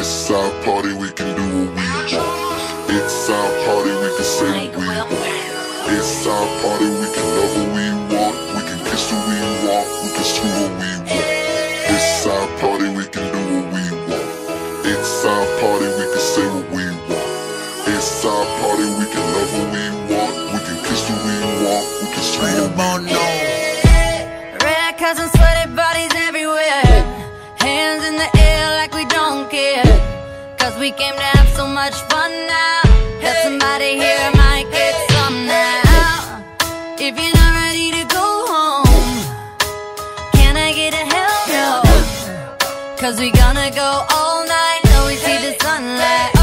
It's our party, we can do what we want. It's our party, we can say what we want. It's our party, we can love what we want. We can kiss who we want, we can screw what we want. It's our party, we can do what we want. It's our party, we can say what we want. It's our party, we can love what we want. We can kiss who we want, we can screw what we want. Red cousins, sweaty bodies everywhere. Hands in the air like we don't care. Cause we came to have so much fun now. That somebody here might get some now. If you're not ready to go home, can I get a hell no? Cause we gonna go all night till we see the sunlight.